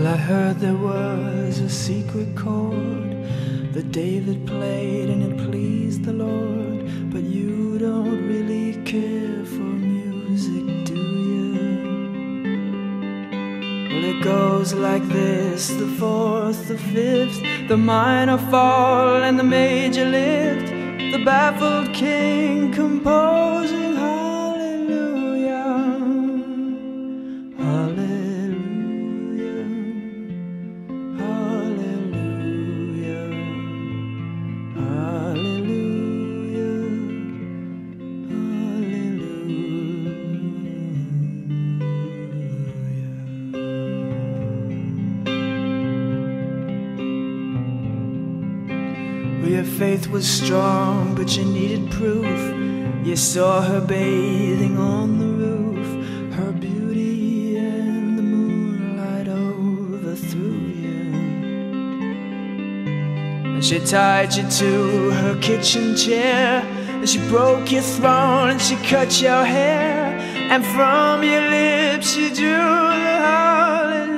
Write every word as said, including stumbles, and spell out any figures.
I heard there was a secret chord that David played and it pleased the Lord. But you don't really care for music, do you? Well, it goes like this: the fourth, the fifth, the minor fall and the major lift, the baffled king composing hallelujah, hallelujah, hallelujah, hallelujah, hallelujah. Well, your faith was strong, but you needed proof. You saw her bathing on the roof, her beauty and the moonlight overthrew you. And she tied you to her kitchen chair, and she broke your throne and she cut your hair, and from your lips she drew the hallelujah.